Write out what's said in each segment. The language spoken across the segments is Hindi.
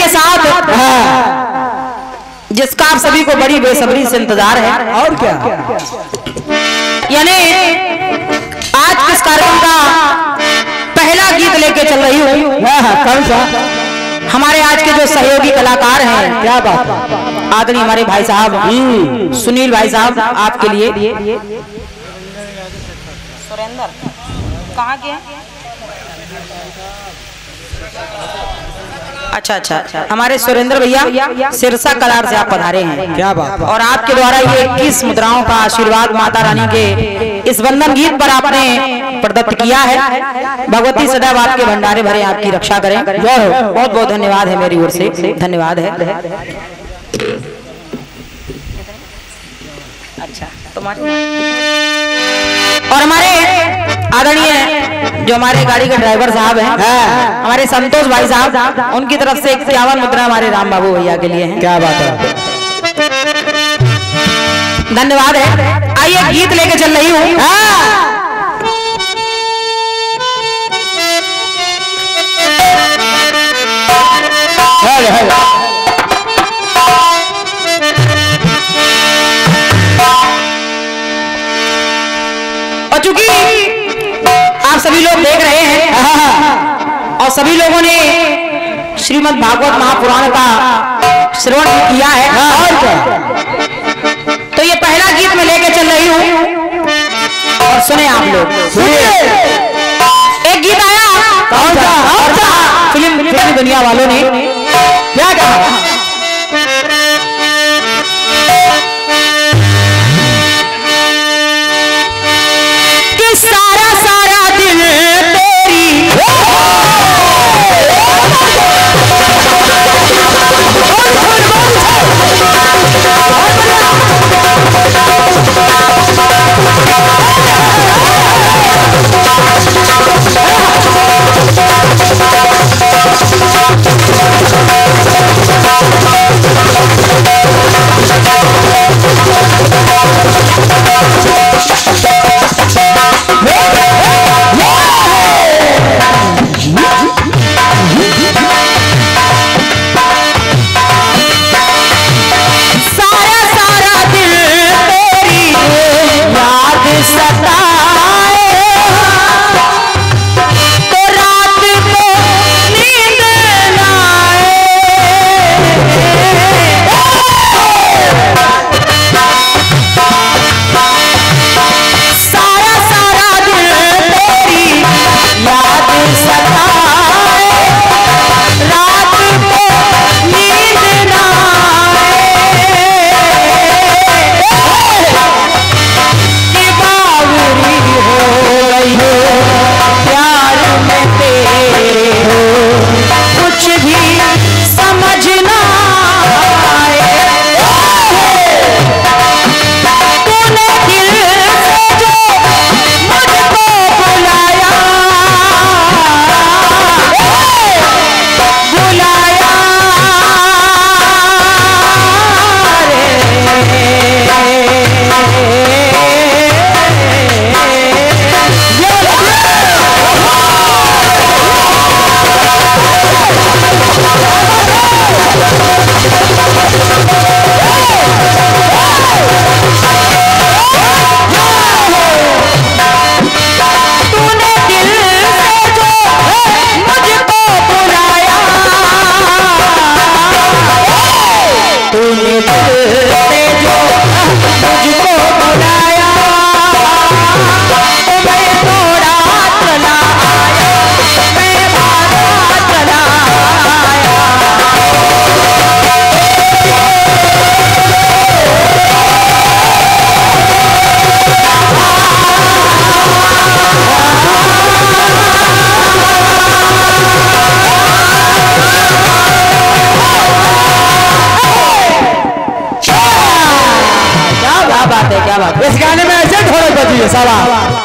साथ जिसका आप सभी को बड़ी बेसब्री से इंतजार है। और क्या यानी आज किस कार्यक्रम का पहला गीत लेके चल रही हूँ। कौन सा? हमारे आज के जो सहयोगी कलाकार हैं, क्या बात, आदरणीय हमारे भाई साहब सुनील भाई साहब, आपके लिए। सुरेंद्र कहाँ के हैं? अच्छा, हमारे सुरेंद्र भैया सिरसा कलार से आप पधारे हैं। क्या बात। और आपके द्वारा ये 21 मुद्राओं का आशीर्वाद माता रानी के इस वंदन गीत पर आपने प्रदत्त किया है। भगवती सदैव आपके भंडारे भरे, आपकी रक्षा करें। बहुत बहुत धन्यवाद है मेरी ओर से, धन्यवाद है। अच्छा, और हमारे आदरणीय जो हमारे गाड़ी के ड्राइवर साहब हैं, हमारे संतोष भाई साहब, उनकी तरफ से 51 मुद्रा हमारे राम बाबू भैया के लिए है। क्या बात है, धन्यवाद है। आइए गीत लेके चल रही हूँ। और चूंकि आप सभी लोग देख रहे हैं और सभी लोगों ने श्रीमद् भागवत महापुराण का श्रवण किया है, और क्या, तो ये पहला गीत मैं लेके चल रही हूँ। और सुने आप लोग, एक गीत आया फिल्म दुनिया वालों ने क्या कहा, सारा सारा दिन तेरी इस गाने में ऐसे ढोलक बजी है साला।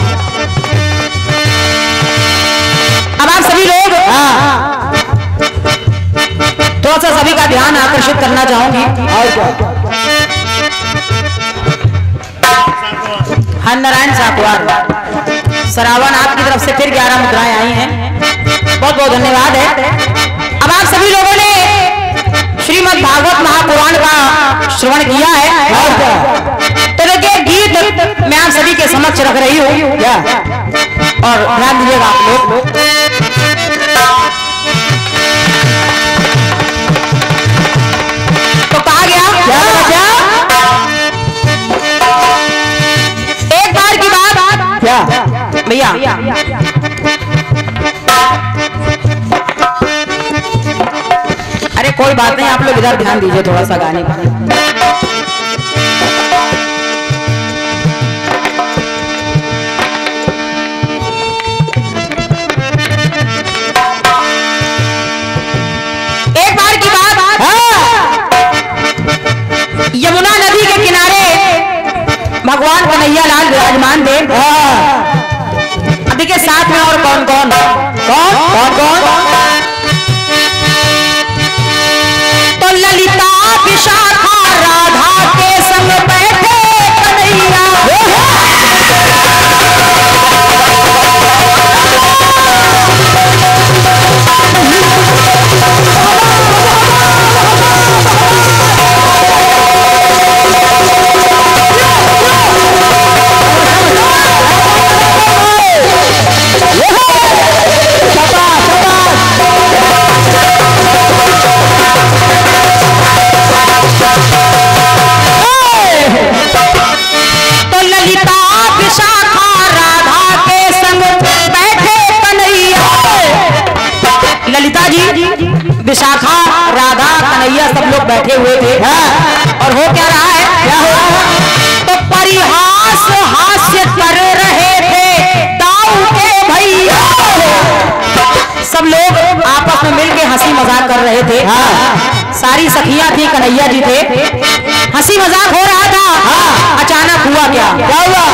अब आप सभी लोग थोड़ा सा सभी का ध्यान आकर्षित करना चाहूंगी। और क्या, हर नारायण साकुआर सरावन आपकी तरफ से फिर 11 मुद्राएं आई हैं, बहुत बहुत धन्यवाद है। अब आप सभी लोगों ने श्रीमद् भागवत महापुराण का श्रवण किया है। तो देखिए गीत मैं आप सभी के समक्ष रख रही हूँ क्या, और ध्यान दीजिएगा आप लोग। तो कहा गया क्या, एक बार की बात क्या भैया, अरे कोई बात नहीं, आप लोग इधर ध्यान दीजिए थोड़ा सा गाने का। एक बार की बात, यमुना नदी के किनारे भगवान कन्हैया लाल विराजमान थे। अब देखिए साथ में और कौन कौन कौन कौन कौन, ललिता विशाखा राधा के संग बैठे कन्हैया, विशाखा राधा कन्हैया सब लोग बैठे हुए थे। और हो क्या रहा है, क्या हो रहा है, तो परिहास हास्य कर रहे थे दाऊ के भैया, सब लोग आपस में मिलके हंसी मजाक कर रहे थे। सारी सखियां थी, कन्हैया जी थे, हंसी मजाक हो रहा था। अचानक हुआ क्या, क्या हुआ,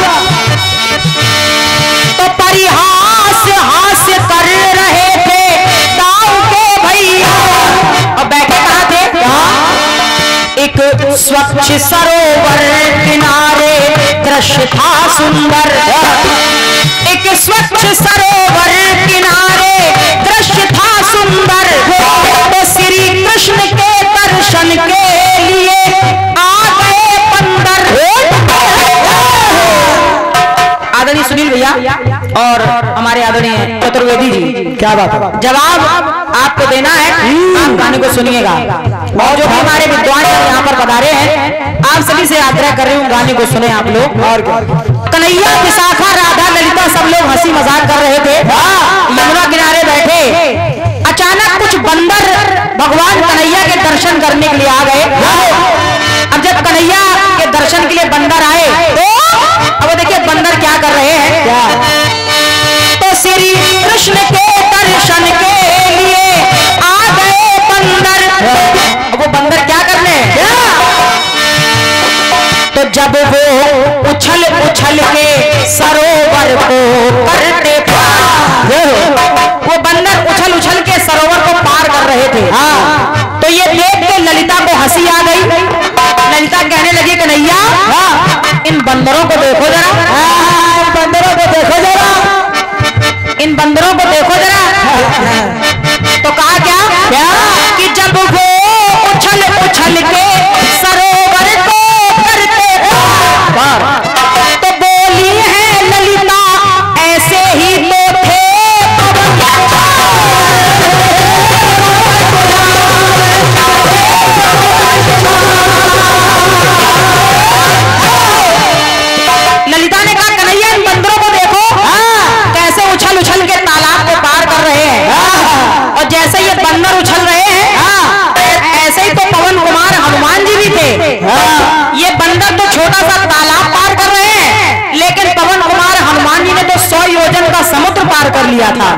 तो परिहास हास्य कर रहे थे दाऊ के भैया, और बैठे कहाँ थे, एक स्वच्छ सरोवर किनारे दृश्य था सुंदर, एक स्वच्छ सरोवर किनारे दृश्य था सुंदर, तो श्री कृष्ण के दर्शन के लिए आ गए बंदर। आदरणीय सुनील भैया और हमारे आदरणीय चतुर्वेदी जी, क्या बात है, जवाब आपको देना है, आप गाने को सुनिएगा। और जो भी हमारे विद्वान यहाँ पर पधारे हैं, आप सभी से आग्रह कर रही हूँ गाने को सुने आप लोग। और कन्हैया विशाखा राधा ललिता सब लोग हंसी मजाक कर रहे थे, यमुना किनारे बैठे। अचानक कुछ बंदर भगवान कन्हैया के दर्शन करने के लिए आ गए। अब जब कन्हैया के दर्शन के लिए बंदर आए, तो अब देखिए बंदर क्या कर रहे हैं, क्या, तो श्री कृष्ण के दर्शन के लिए आ गए बंदर। वो बंदर क्या करने, तो जब वो उछल उछल के सरोवर को करते पार, वो बंदर उछल उछल के सरोवर को पार कर रहे थे। तो ये देख के ललिता को हंसी आ गई। ललिता कहने लगी कन्हैया इन बंदरों को देखो जरा, इन बंदरों को देखो जरा, इन बंदरों को देखो जरा। तो कहा क्या, क्या कि जब वो उछल उछल के सरोवर को करते पार, तो बोली है ललिता ऐसे ही तो थे ललिता ने कहा कन्हैया इन बंदरों को देखो, कैसे उछल उछल के तालाब को पार कर रहे हैं, और जैसे ये बंदर उछल रहे हैं ऐसे ही तो पवन कुमार हनुमान जी भी थे। ये बंदर तो छोटा सा तालाब पार कर रहे हैं, लेकिन पवन कुमार हनुमान जी ने तो 100 योजन का समुद्र पार कर लिया था।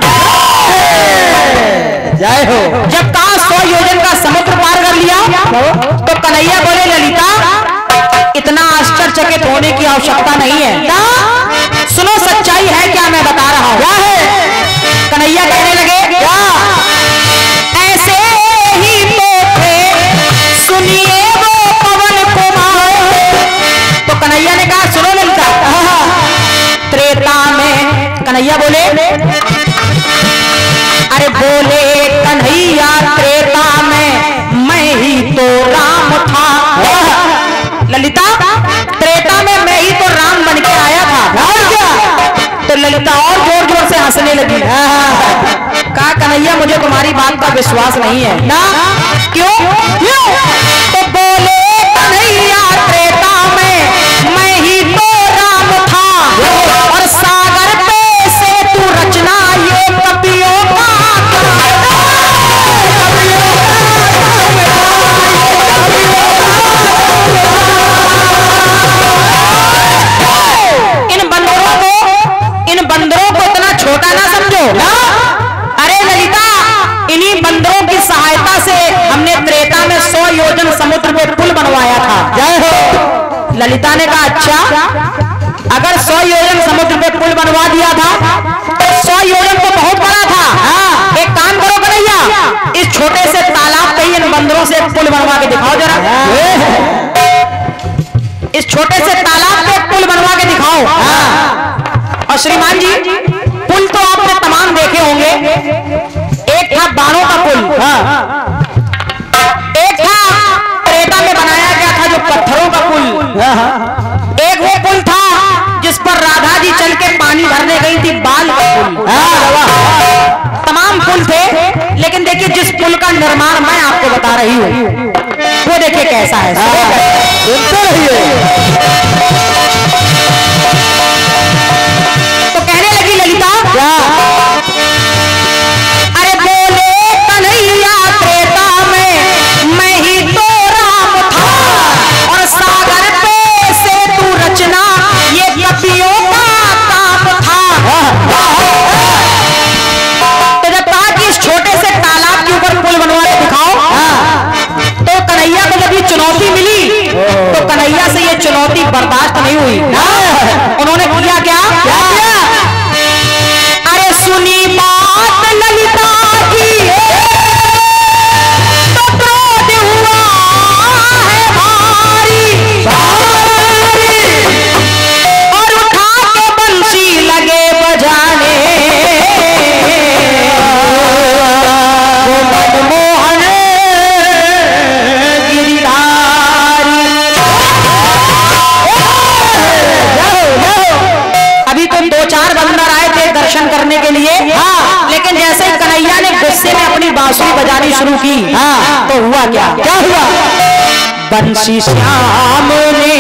जय हो। जब कहा 100 योजन का समुद्र पार कर लिया, तो कन्हैया बोले ललिता इतना आश्चर्यचकित होने की आवश्यकता नहीं है, सुनो सच्चाई है क्या मैं बता रहा हूं। क्या है, कन्हैया कहने लगे क्या, ऐसे ही तो थे सुनिए वो पवन कुमार। तो कन्हैया ने कहा सुनो ललिता, त्रेता में कन्हैया बोले, अरे बोले कन्हैया त्रेता में मैं ही लगी। कहा कन्हैया मुझे तुम्हारी बात का विश्वास नहीं है ना। क्यों? तो बोले कन्हैया त्रेता में मैं ही तो राम था, और सागर पे से तू रचना ये कपियों का। इन बंदरों को इतना छोटा ना समझो ना। अरे ललिता, इन्हीं बंदरों की सहायता से हमने त्रेता में 100 योजन समुद्र में पुल बनवाया था। जय हो। ललिता ने कहा अच्छा, अगर 100 योजन समुद्र में पुल बनवा दिया था तो 100 योजन तो बहुत बड़ा था। एक काम करो कन्हैया, इस छोटे से तालाब पे इन बंदरों से पुल बनवा के दिखाओ जरा। इस छोटे से तालाब पे पुल बनवा के दिखाओ। और श्रीमान जी, पुल तो आपने तमाम देखे होंगे। एक था बाणों का पुल, एक था त्रेता में बनाया गया था जो पत्थरों का पुल, एक वो पुल था जिस पर राधा जी चल के पानी भरने गई थी, बाल का पुल। तमाम पुल थे, लेकिन देखिए जिस पुल का निर्माण मैं आपको बता रही हूँ वो देखिए कैसा है। सुनते रहिए। अरे बोले कन्हैया त्रेता में मैं ही तो राम था, और सागर पे से तू रचना ये कपियों का काम था। तो जब कहा कि इस छोटे से तालाब के ऊपर पुल बनवा के दिखाओ, तो कन्हैया को जब ये चुनौती मिली तो कन्हैया से ये चुनौती बर्दाश्त नहीं हुई। उन्होंने किया क्या? सुनी बात ललिता की तो क्रोध हुआ है भारी, और उठा के बंसी लगे बजाने, वो मनमोहन गिरिधारी। अभी तो 2-4 बंदर आए थे दर्शन करने के लिए, लेकिन जैसे ही कन्हैया ने गुस्से में अपनी बांसुरी बजानी शुरू की, तो हुआ क्या? क्या हुआ? बंसी श्याम ने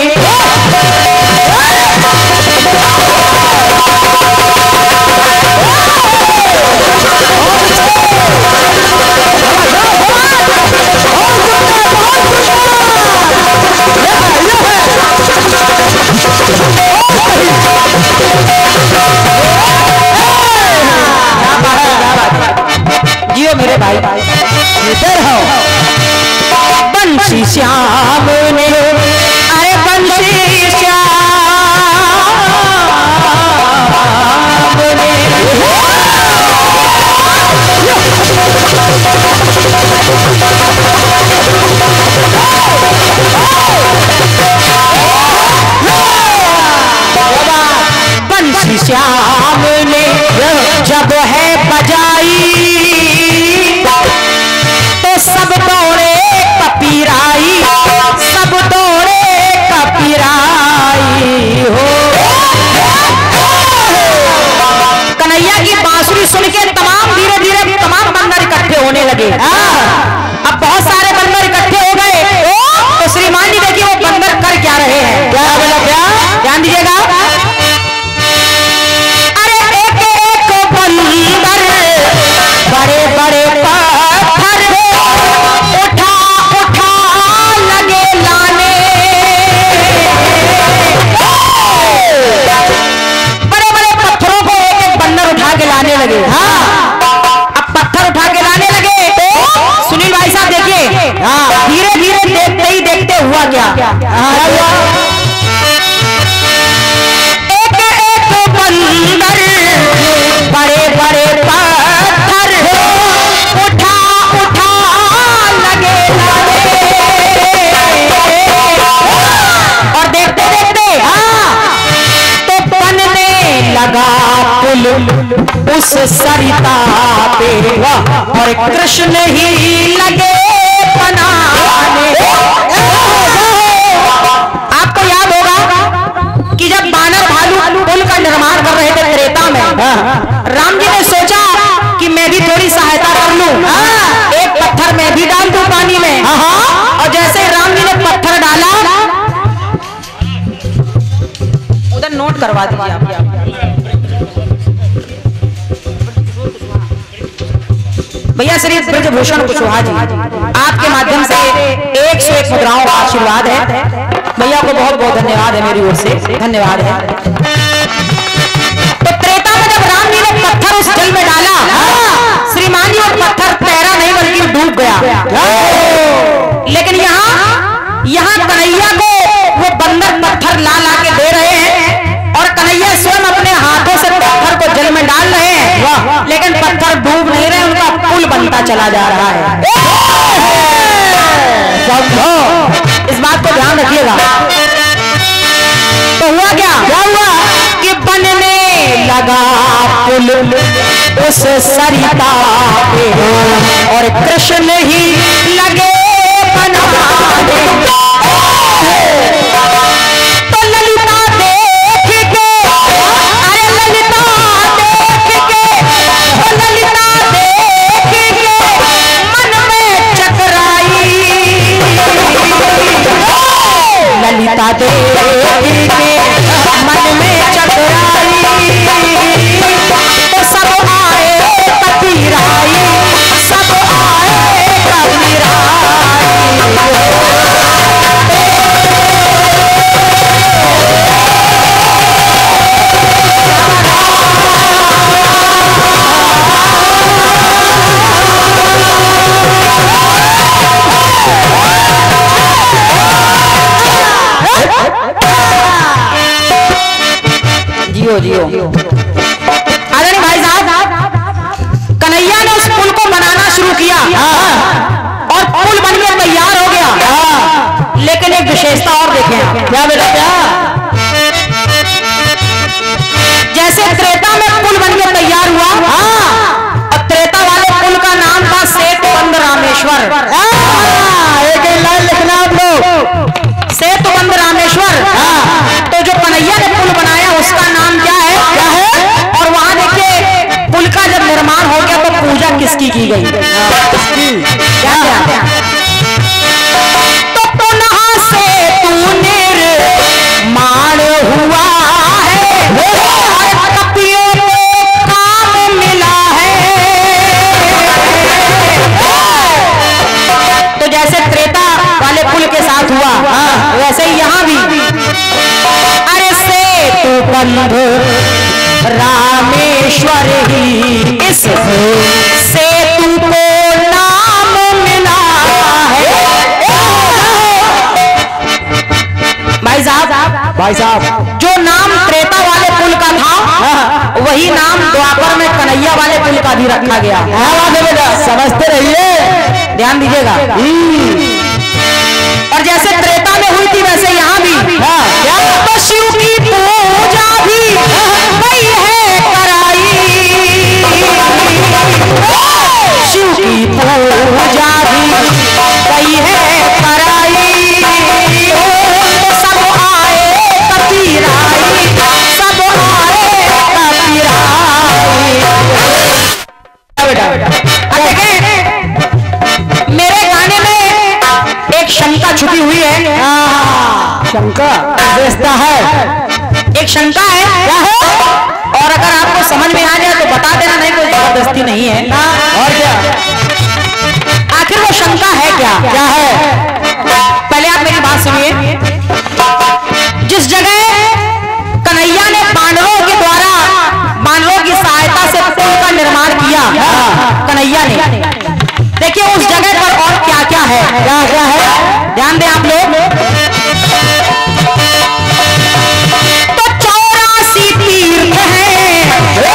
जियो मेरे भाई, इधर हो। बंसी श्याम ने, अरे बंसी श्याम ने बंसी श्याम ने जब है बजाई तो सब दौड़े कपीराई, सब दौड़े कपीराई हो। कन्हैया की बांसुरी सुन के धीरे धीरे तमाम बंदर इकट्ठे होने लगे। अब बहुत सारे बंदर इकट्ठे हो गए, तो श्रीमान जी देखिए वो बंदर कर क्या रहे हैं। क्या बोला? क्या ध्यान दीजिएगा। बड़े बड़े पत्थर उठा उठा लगे लाने, बड़े बड़े पत्थरों को एक एक बंदर उठा के लाने लगे। अब पत्थर उठा के लाने लगे तो सुनील भाई साहब देखिए, धीरे धीरे देखते ही देखते हुआ क्या? एक एक बंदर बड़े बड़े पत्थर उठा उठा लगे और देखते देखते तो बनने लगा पुल उस सरिता पे, और कृष्ण ही लगे बनाने। आपको याद होगा कि जब बानर भालू पुल का निर्माण कर रहे थे त्रेता में, राम जी ने थोड़ी सहायता कर लूं, एक पत्थर मैं भी डाल दूं पानी में। और जैसे राम जी ने पत्थर डाला, उधर नोट करवा दीजिए आप। भैया श्री ब्रजभूषण कुशवाहा जी, आपके माध्यम से 101 मुद्राओं का आशीर्वाद है। भैया को बहुत बहुत धन्यवाद है, मेरी ओर से धन्यवाद है। तो त्रेता में जब राम जी ने पत्थर उस जल में डाला, श्रीमान जी, और पत्थर तैरा नहीं बल्कि डूब गया। लेकिन यहाँ कन्हैया को वो बंदर पत्थर ला के दे रहे हैं, और कन्हैया स्वयं अपने हाथों से पत्थर को जल में डाल रहे हैं, लेकिन पत्थर डूब नहीं रहे, उनका पुल बनता चला जा रहा है। इस बात को ध्यान रखिएगा। तो हुआ क्या हुआ कि बनने लगा पुल उस सरिता पे, और कृष्ण ही लगे बनाने। तो ललिता देख के, अरे ललिता देख के, ललिता देख के मन में चकराई, ललिता देख के मन में चकराई। तो सब आए कबीराई, सब आए कबीराई। जियो आदरणीय भाई साहब, कन्हैया ने उस पुल को बनाना शुरू किया, और पुल बनकर तैयार हो गया। लेकिन एक विशेषता और देखें। क्या बेटा, क्या? जैसे त्रेता में पुल बनकर तैयार हुआ, और त्रेता वाले पुल का नाम था सेतुबंध रामेश्वर। एक लाइन लिखना आप लोग, सेतुबंध रामेश्वर। तो जो कन्हैया ने पुल बनाया उसका नाम क्या है? और वहां देखिए पुल का जब निर्माण हो गया तो पूजा किसकी की गई? क्या क्या? तो पुनः से तू निर्माण हुआ है, कपियों को काम मिला है। तो जैसे त्रेता वाले पुल के साथ हुआ, वैसे ही यहाँ भी। अरे सेतुबंध रामेश्वर ही इस सेतु को नाम मिला है। भाई साहब, जो नाम त्रेता वाले पुल का था, वही नाम द्वापर में कन्हैया वाले पुल का भी रखा गया। समझते रहिए, ध्यान दीजिएगा। और जैसे त्रेता में हुई थी वैसे यहाँ भी। तो शिव की पूजा भी वही है कराई, शिव की पूजा भी वही है कराई। सब आए कबीराई, सब आए कबीराई। मेरे गाने में एक शंका छुपी हुई है। शंका व्यवस्था है, एक शंका है। क्या है? और अगर आपको समझ में आ जाए तो बता देना, नहीं कोई जबरदस्ती नहीं है। और क्या? आखिर वो शंका है क्या? क्या है? पहले आप मेरी बात सुनिए। जिस जगह कन्हैया ने पांडवों के द्वारा, पांडवों की सहायता से पुल का निर्माण किया कन्हैया ने, देखिए उस जगह पर और क्या क्या है। क्या क्या है? ध्यान दें आप लोग। तो 84 तीर्थ हैं,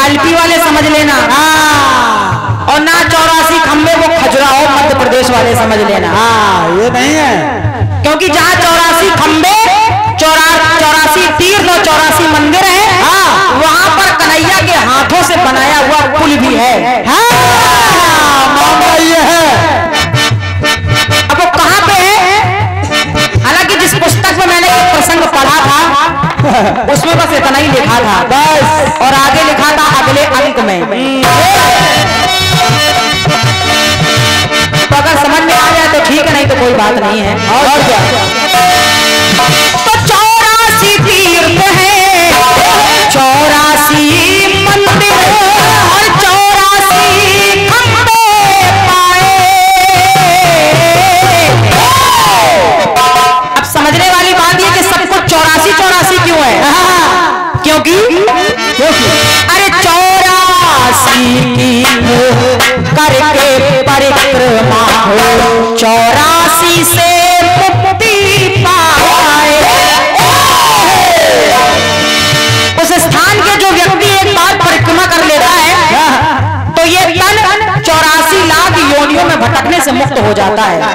कालपी वाले समझ लेना, और ना 84 खंबे वो खजुराहो मध्य प्रदेश वाले समझ लेना। ये नहीं है, क्योंकि जहाँ 84 खंबे, 84 तीर्थ और 84 मंदिर है, वहां पर कन्हैया के हाथों से बनाया हुआ पुल भी है। मामला ये है। अब वो कहाँ पे है? हालांकि जिस पुस्तक में मैंने ये प्रसंग पढ़ा था उसमें बस इतना ही लिखा था बस, और आगे लिखा था अगले अंक में। तो अगर समझ में आ जाए तो ठीक है, नहीं तो कोई बात नहीं है। और क्या? तो 84 तीर्थ है, 84 मंदिर और 84 खंबे पाए। अब समझने वाली बात ये कि सबको 84 क्यों है? क्योंकि अरे 84 की करके परिक्रमा हो, 84 से मुक्ति पाए। उस स्थान के जो व्यक्ति एक बार परिक्रमा कर लेता है तो ये तन 84 लाख योनियों में भटकने से मुक्त हो जाता है,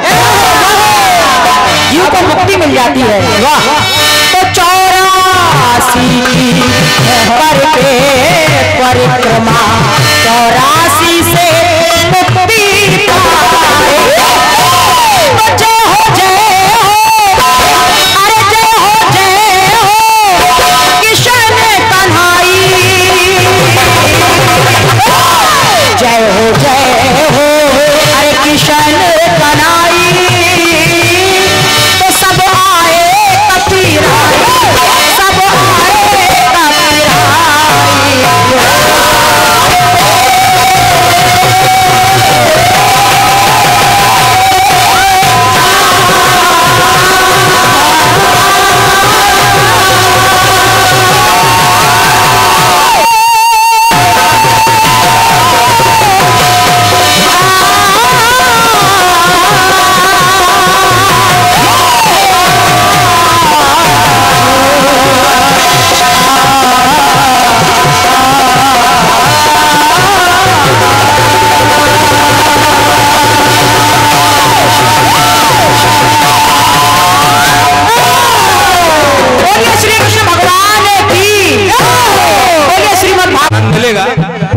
जीव को मुक्ति मिल जाती है। वाह! तो 84 करके परिक्रमा, 84 से मुक्ति पाए। तो जय हो जय हो, अरे जय हो किशन कन्हाई, जय हो अरे किशन कन्हाई। तो सब आए कपीराई, सब आए कपीराई। मिलेगा।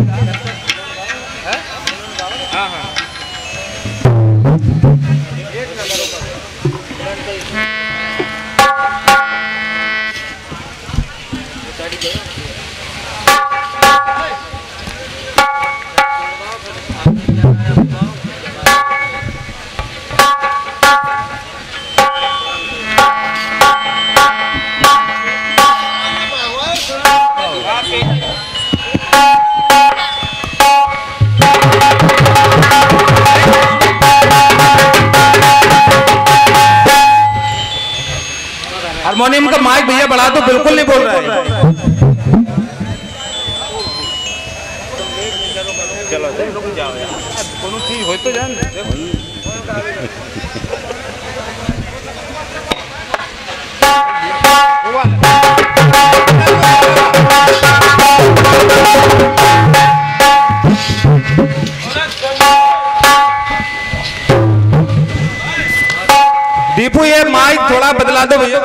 हारमोनियम का माइक भैया बढ़ा तो बिल्कुल नहीं बोल रहा है। चलो जाओ यार, कोनो चीज हो तो जान। दीपू ये माइक थोड़ा बदला दो भैया।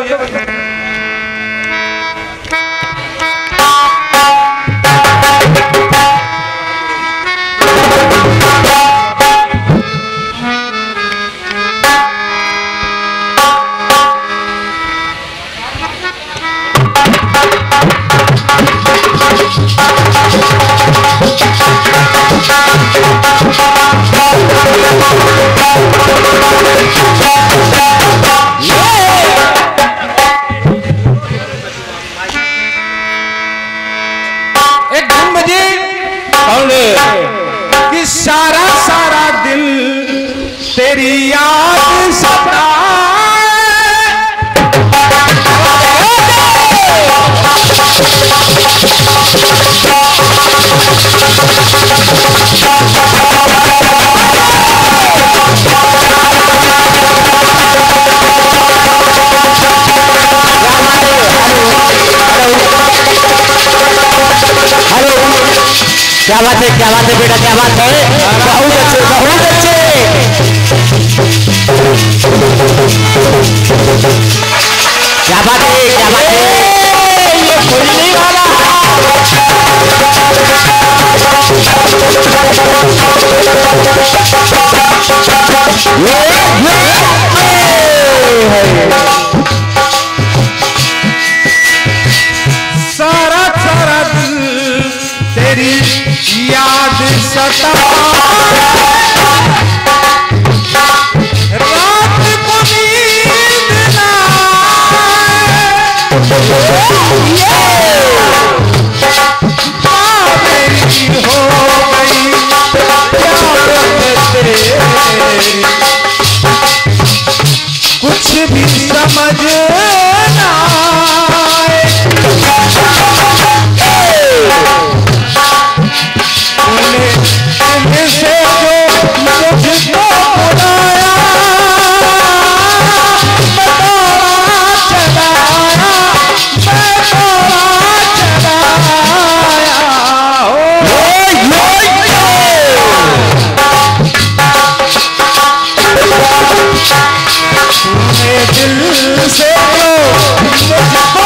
कि सारा सारा दिन तेरी याद सताए। हेलो क्या बात है बेटा, क्या बात है, बहुत अच्छे बहुत अच्छे। क्या बात है ये खुलने वाला सारा सारा दिल तेरी याद सता, रात को नींद ना मेरी हो गई कुछ भी समझ ना से जो मुझको बुलाया दिल से मुझको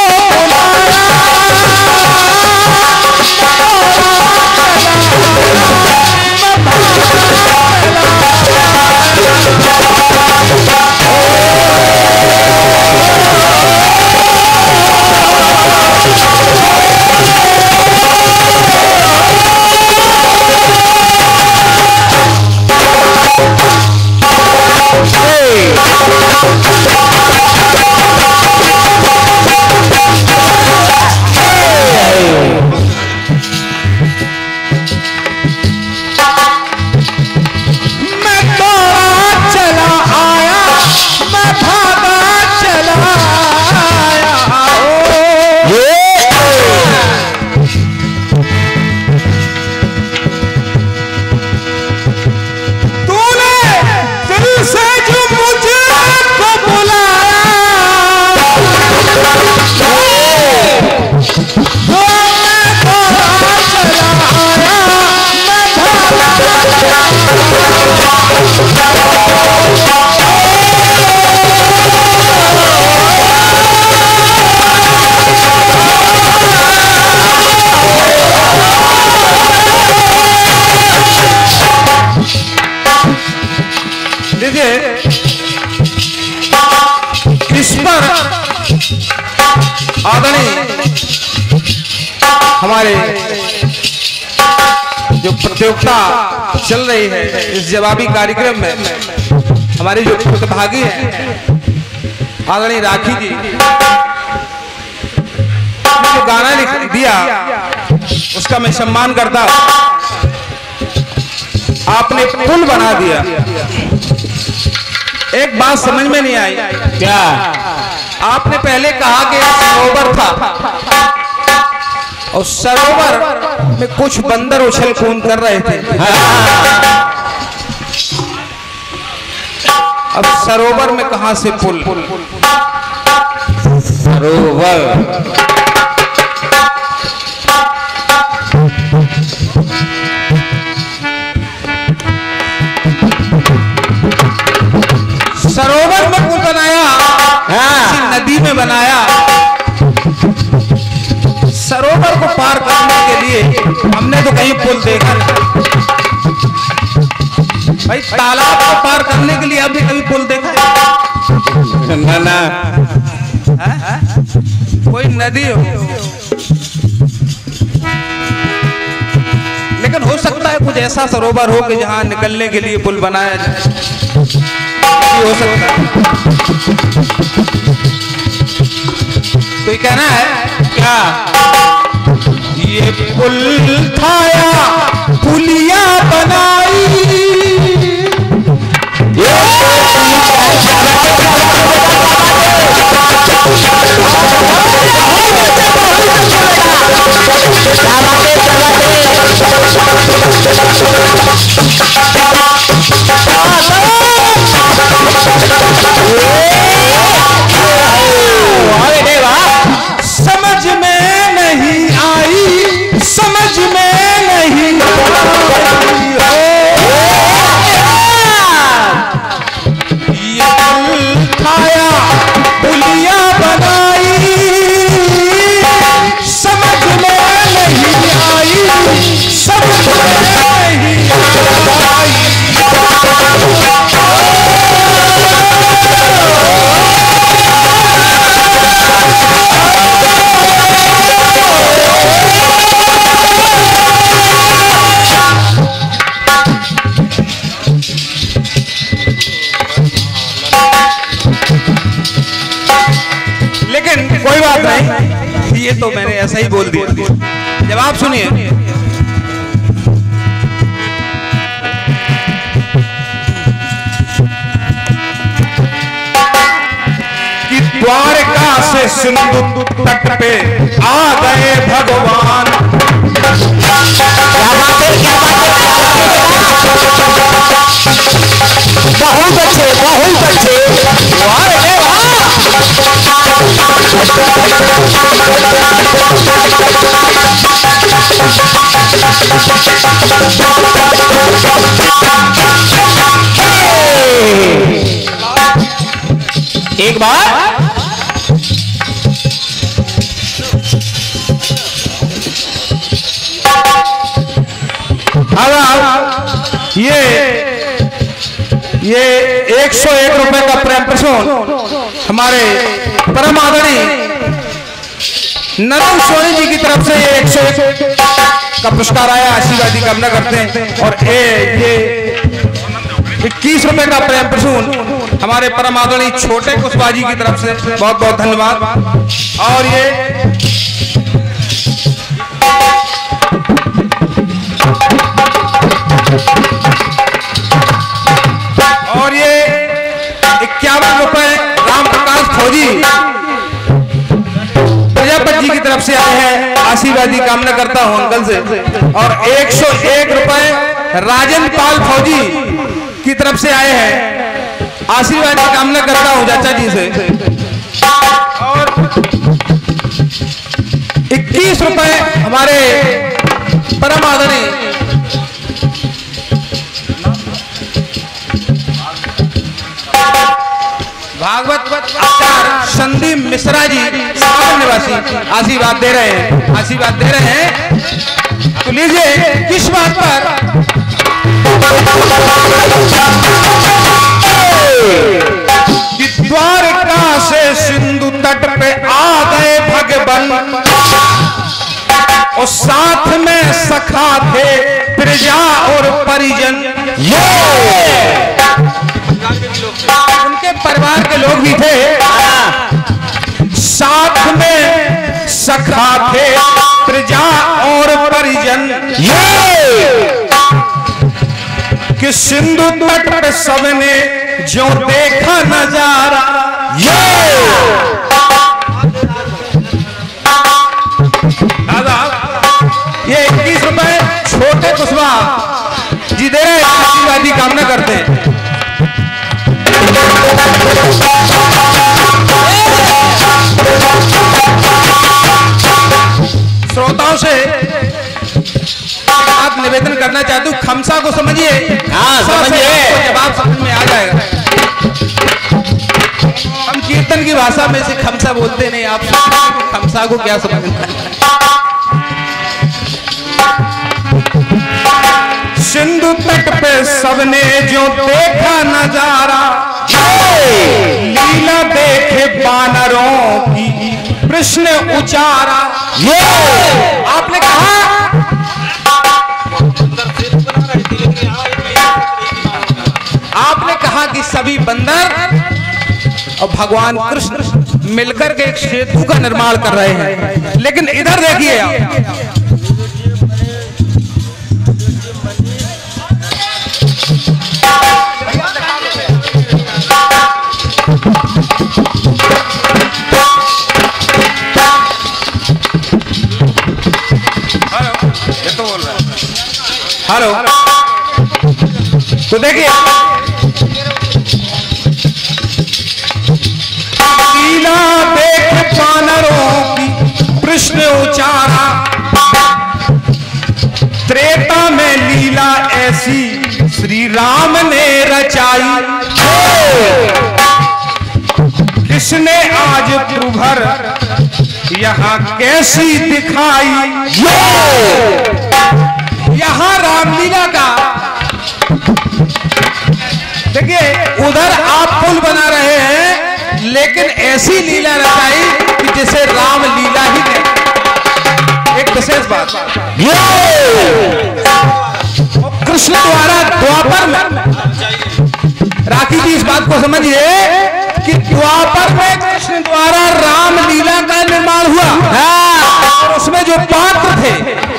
इस पर आदरणीय हमारे जो प्रतियोगिता चल रही है इस जवाबी कार्यक्रम में हमारे जो प्रतिभागी हैं आदरणीय राखी जी जो गाना लिख दिया उसका मैं सम्मान करता हूं। आपने पुल बना दिया। एक बात समझ में नहीं आई, क्या आपने पहले कहा कि सरोवर था और सरोवर में कुछ बंदर उछल कूद कर रहे थे। अब सरोवर में कहां से पुल? सरोवर सरोवर में पुल बनाया, किसी नदी में बनाया। सरोवर को पार करने के लिए हमने तो कहीं पुल देखा भाई, तालाब को पार करने के लिए आपने कभी पुल देखा है? ना कोई नदी हो, लेकिन हो सकता है कुछ ऐसा सरोवर हो कि जहां निकलने के लिए पुल बनाया जाए, हो सकता है। तो ये कहना है क्या ये पुल थाया पुलिया बनाई, समझ में नहीं आई, समझ में नहीं ये तो मैंने ऐसा ही बोल दिया। जवाब सुनिए। कि द्वारका से सिंधु तट पे आ गए भगवान। बहुत अच्छे, बहुत अच्छे। एक बार ये 101 रुपए का प्रेम प्रसून हमारे परम आदरणीय नरेंद्र सोनी जी की तरफ से ये 101 का पुरस्कार आया। आशीर्वाद की कामना करते हैं। और ये 21 रुपए का प्रेम प्रसून हमारे परम आदरणीय छोटे कुशवाहा जी की तरफ से बहुत बहुत धन्यवाद। और ये 51 रुपए राम प्रकाश फौजी प्रजापति जी की तरफ से आए हैं। आशीर्वाद की कामना करता हूं अंकल से। और 101 रुपए राजन पाल फौजी की तरफ से आए हैं। आशीर्वाद की कामना करता हूं चाचा जी से। और 21 रुपए हमारे परम आदरणीय भागवत आचार्य संदीप मिश्रा जी सागर निवासी आशीर्वाद दे रहे हैं। आशीर्वाद दे रहे हैं। तो लीजिए किस बात पर कि द्वारका से सिंधु तट पे आ गए भगवान और साथ में सखा थे प्रजा और परिजन। उनके परिवार के लोग भी थे। साथ में सखा थे प्रजा और परिजन। कि सिंधु तट पर सबने जो देखा नजारा। ये 21 रुपए छोटे कुशवाहा जी दे रहे हैं। आशीर्वाद की कामना करते हैं। श्रोताओं से आप निवेदन करना चाहते हूँ, खमसा को समझिए। हाँ समझिए। जवाब समझ में आ जाएगा। हम कीर्तन की भाषा में से खमसा बोलते नहीं। आप खमसा को क्या समझना है। सिंधु तट पे सबने जो देखा नजारा। लीला देखे बानरों की प्रश्न उचारा। आपने कहा कि सभी बंदर और भगवान कृष्ण मिलकर के एक सेतु का निर्माण कर रहे हैं। लेकिन इधर देखिए आप, हेलो, तो देखिए लीला देख बानरों की प्रश्न उचारा। त्रेता में लीला ऐसी श्री राम ने रचाई। किसने आज प्रभर यहाँ कैसी दिखाई। यहाँ रामलीला का देखिए, उधर आप पुल बना रहे हैं, लेकिन ऐसी लीला रचाई कि जैसे राम लीला ही नहीं। एक विशेष बात, कृष्ण द्वारा द्वापर में राखी जी इस बात को समझिए कि द्वापर में कृष्ण द्वारा राम लीला का निर्माण हुआ और उसमें जो पात्र थे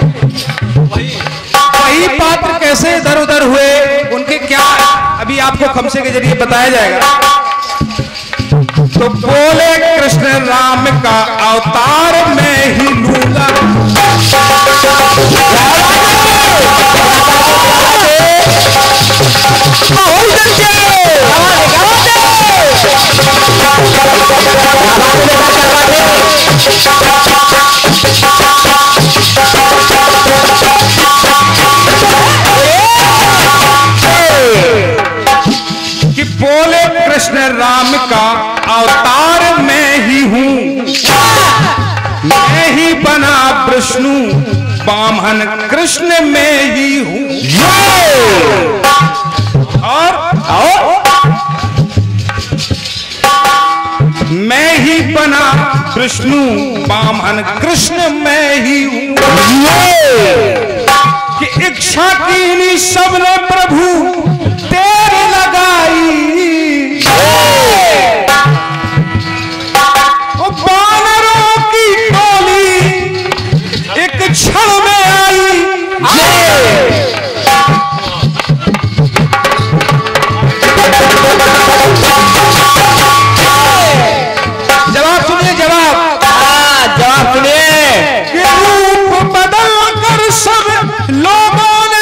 वही पात्र कैसे इधर उधर हुए, उनके क्या अभी आपको खमसे के जरिए बताया जाएगा। तो बोले कृष्ण राम का अवतार मैं ही लूंगा। कि बोले कृष्ण राम का अवतार मैं ही हूं, मैं ही बना विष्णु वामन कृष्ण मैं ही हूं। और मैं ही बना विष्णु वामन कृष्ण मैं ही हूं। कि इच्छा कीनी सबने प्रभु तेरी लगाई, वो बानरों की टोली एक क्षण में आई। जवाब सुनिए, जवाब सुनिए। कि रूप बदल कर सब लोगों ने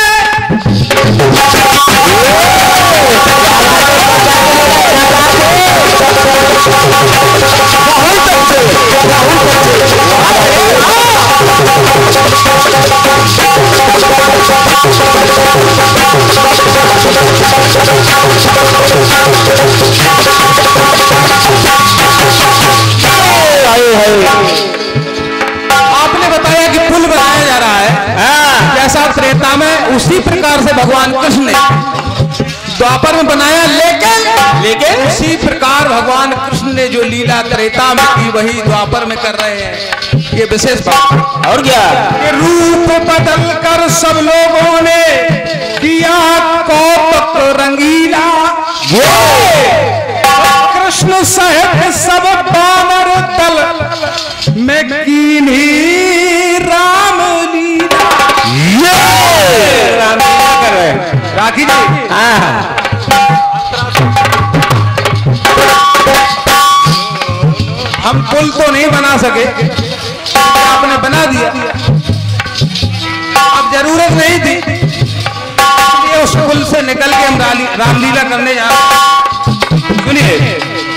आपने बताया कि पुल बनाया जा रहा है, जैसा त्रेता में उसी प्रकार से भगवान कृष्ण ने द्वापर में बनाया, लेकिन उसी प्रकार भगवान कृष्ण ने जो लीला त्रेता में की वही द्वापर में कर रहे हैं। ये विशेष बात। और क्या रूप बदल कर सब लोगों ने किया कौतुक रंगीला, कृष्ण सहित सब बानर दल में कीन्ही राम लीला। राम लीला कर रहे हैं राखी जी। हम पुल तो नहीं बना सके, आपने बना दिया, अब जरूरत नहीं थी, इसलिए उस पुल से निकल के हम रामलीला करने जा रहे हैं। सुनिए,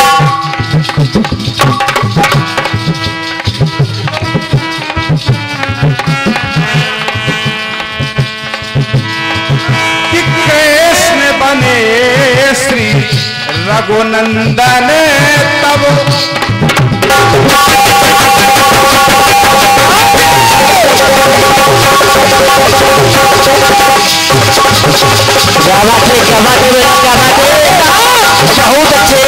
कि कृष्ण बने श्री रघुनंदन तब बहुत अच्छे।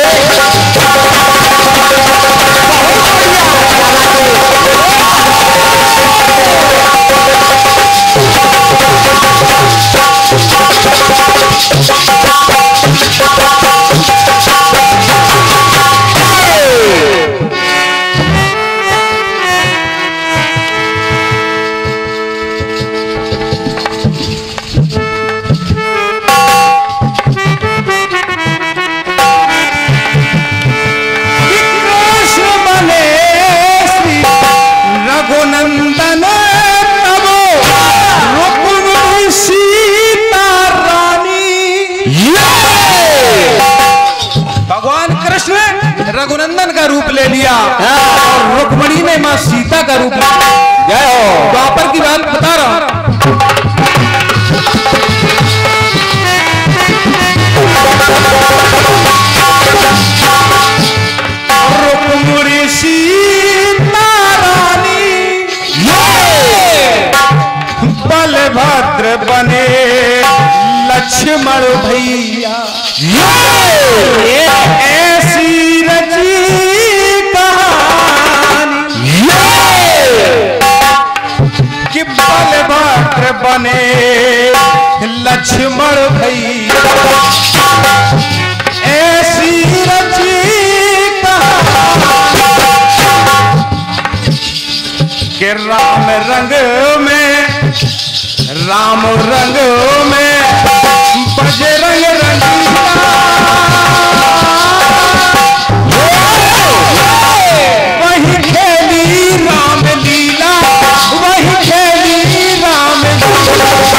रघुनंदन का रूप ले लिया और रुक्मिणी ने मां सीता का रूप लिया। जय हो। द्वापर की बात बता रहा हूं। रुक्मिणी सीता रानी बलभद्र बने लक्ष्मण भैया। ऐसी रची कहानी कि बलभद्र बने लक्ष्मण भैया। रंग में, राम रंग में बजरंग रंगीला, वही खेली राम लीला, वही खेली राम लीला।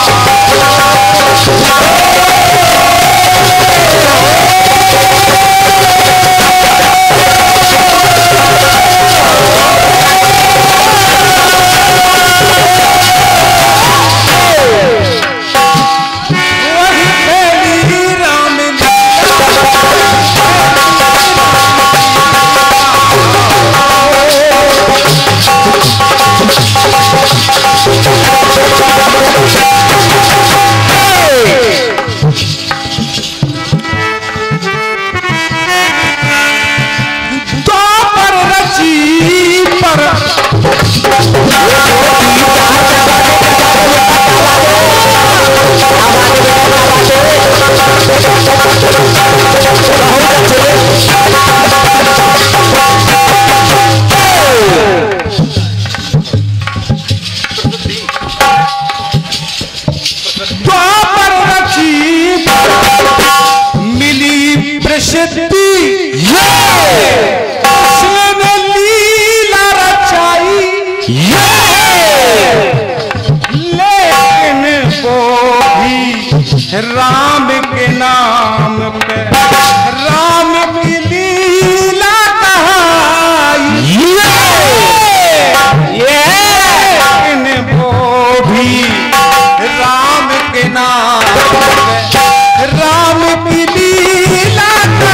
राम के नाम पे राम की लीला कहाई, वो भी राम के नाम पे राम की लीला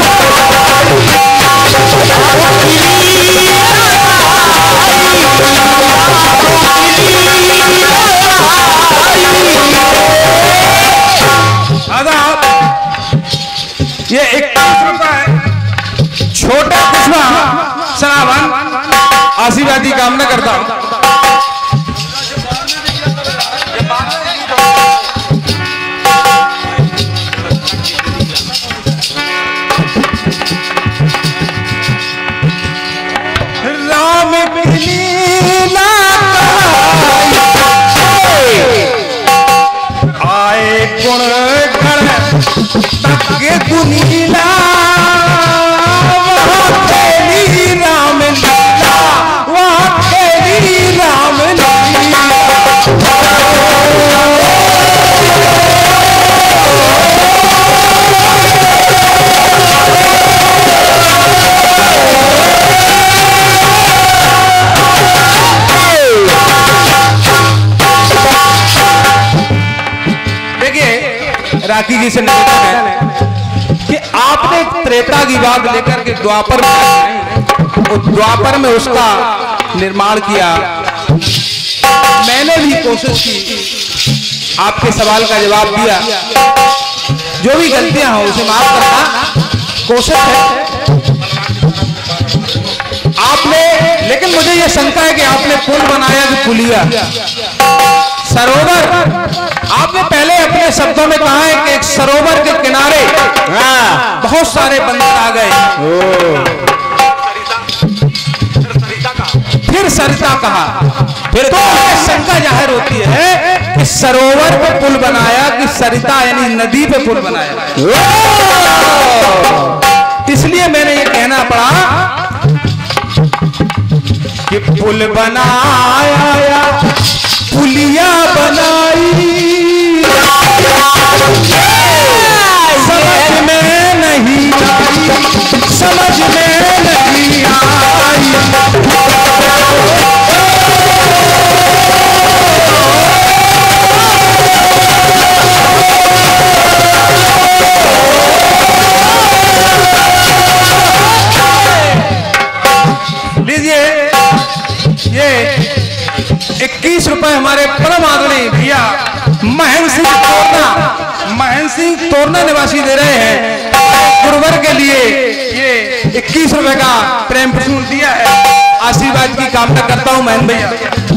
ये 21 रुपए छोटा पुष्पा सनावन आशीर्वाद की कामना करता हूं। राम की लीला आए गुण तक गुनीला, वहाँ खेली राम लीला, वहाँ खेली राम लीला। देखिए राखी जी से निवेदन है कि आपने त्रेता की बात लेकर के द्वापर में, द्वापर में उसका निर्माण किया। मैंने भी कोशिश की, आपके सवाल का जवाब दिया। जो भी गलतियां हो उसे माफ करना कोशिश है आपने। लेकिन मुझे यह शंका है कि आपने पुल बनाया कि पुलिया, सरोवर। आपने पहले अपने शब्दों में कहा है कि एक सरोवर के किनारे बहुत सारे बंदर आ गए, फिर सरिता कहा, फिर तो शंका जाहिर होती है कि सरोवर पे पुल बनाया कि सरिता यानी नदी पे पुल बनाया। इसलिए मैंने ये कहना पड़ा कि पुल बनाया, पुलिया बनाई, समझ में नहीं आई, समझ में नहीं आई। लीजिए ये 21 रुपए हमारे परम आदरणीय भैया महेंद्र सिंह तोरना निवासी दे रहे हैं। गुरुवर के लिए ये 21 रुपए का प्रेम प्रसून दिया है। आशीर्वाद की कामना करता हूं महेंद्र भैया।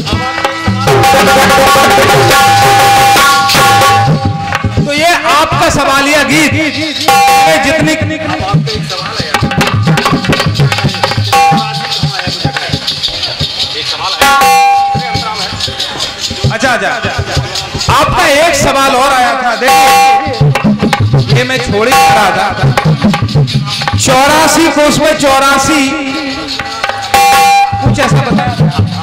तो ये आपका सवालिया गीत जितनी अच्छा अच्छा, आपका एक सवाल और आया था, देखिए ये मैं छोड़ ही रहा था। 84 कोष में 84 कुछ ऐसा बताया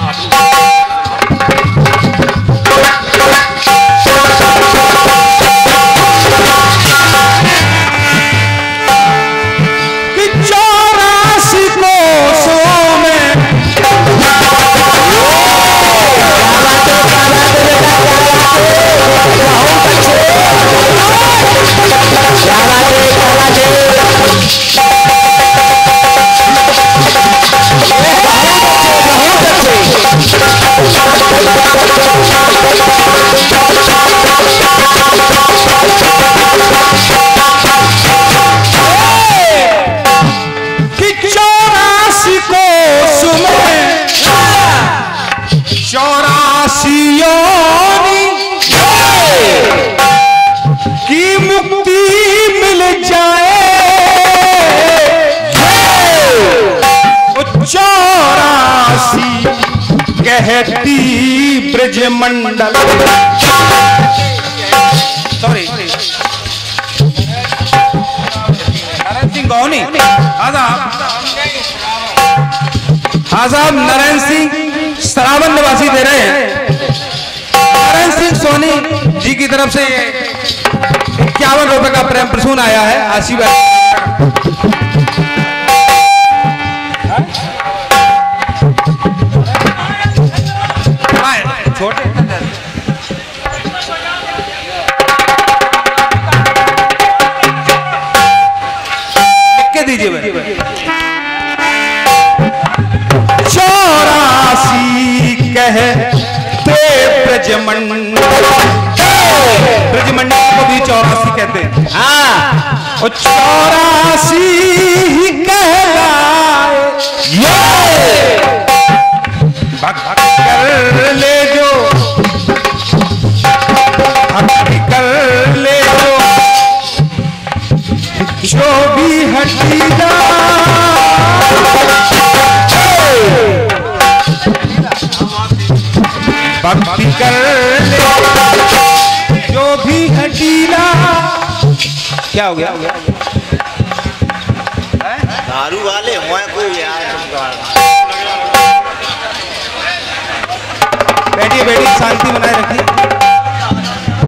कि 84 कोषों में की मुक्ति मिल जाए, 84 कहती ब्रजमंडल। सॉरी नारायण सिंह गौनी, हाँ साहब नारायण सिंह सरावन निवासी दे रहे हैं। नारायण सिंह सोनी जी की तरफ से 51 रुपए का प्रेम प्रसून आया है, आशीर्वाद। छोटे लिख के दीजिए भाई। 84 कहते ब्रजमंडल को भी 84 कहते हैं। हाँ, और 84 ही कहलाए भक्त कर ले जो, भक्ति कर ले जो भी हटीला, भक्ति कर ले जो भी हटीला। क्या हो गया? दारू वाले हुए कोई यार। बैठिए बैठिए, शांति बनाए रखिए।